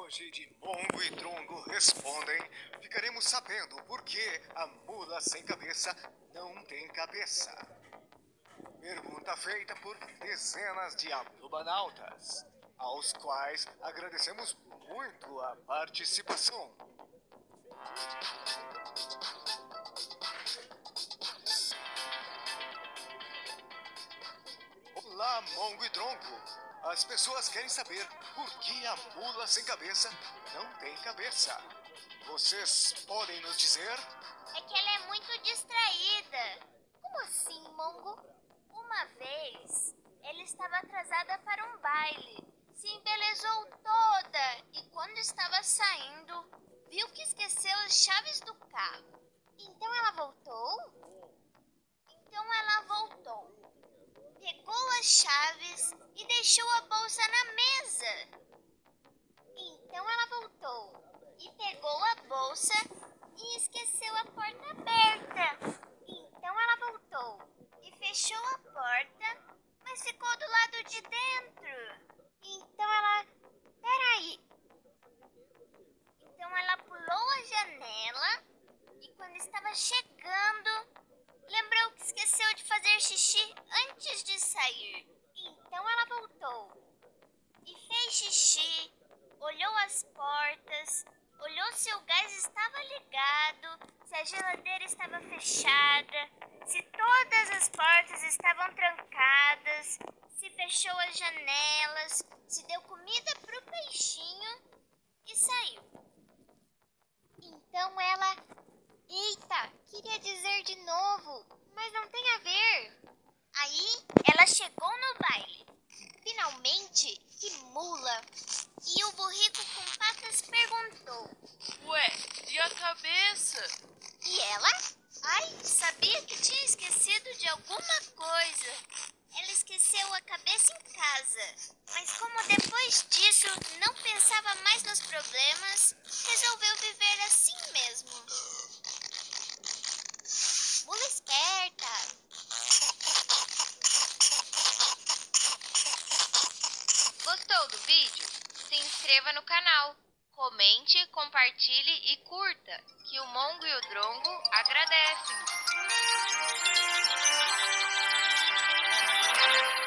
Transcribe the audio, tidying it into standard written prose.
hoje de Mongo e Drongo respondem, ficaremos sabendo por que a mula sem cabeça não tem cabeça. Pergunta feita por dezenas de ablubanautas, aos quais agradecemos muito a participação. Olá, Mongo e Drongo. As pessoas querem saber por que a mula sem cabeça não tem cabeça. Vocês podem nos dizer? É que ela é muito distraída. Como assim, Mongo? Uma vez, ela estava atrasada para um baile. Se embelezou toda e quando estava saindo, viu que esqueceu as chaves do carro. Então ela voltou? Pegou as chaves e deixou a bolsa na mesa. Então ela voltou e pegou a bolsa e esqueceu a porta aberta. Então ela voltou e fechou a porta, mas ficou do lado de dentro. Então ela pulou a janela e quando estava chegando, lembrou que esqueceu de fazer xixi antes de sair. Então ela voltou e fez xixi, olhou as portas, olhou se o gás estava ligado, se a geladeira estava fechada, se todas as portas estavam trancadas, se fechou as janelas, se deu comida pro peixinho e saiu. Então ela... Eita, queria dizer de novo, mas não tem a ver. Aí ela chegou no baile. Finalmente, que mula! E o burrico com patas perguntou: Ué, e a cabeça? E ela? Ai, sabia que tinha esquecido de alguma coisa. Ela esqueceu a cabeça em casa. Mas como depois disso não pensava mais nos problemas, resolveu viver assim mesmo. Mula esperta! Gostou do vídeo? Se inscreva no canal, comente, compartilhe e curta, que o Mongo e o Drongo agradecem.